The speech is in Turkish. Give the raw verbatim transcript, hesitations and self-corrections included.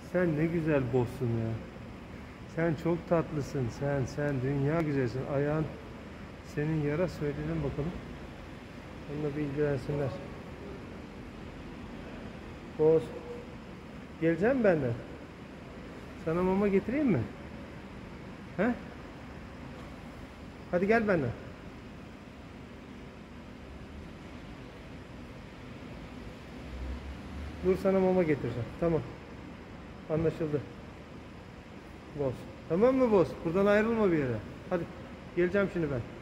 Sen ne güzel bozsun ya. Sen çok tatlısın. Sen sen dünya güzelsin. Ayağın senin yara söyleyelim bakalım. Onunla bir ilgilensinler. Boz. Geleceğim benden. Sana mama getireyim mi? He? Hadi gel benden. Dur sana mama getireceğim. Tamam. Anlaşıldı. Boz. Tamam mı Boz? Buradan ayrılma bir yere. Hadi. Geleceğim şimdi ben.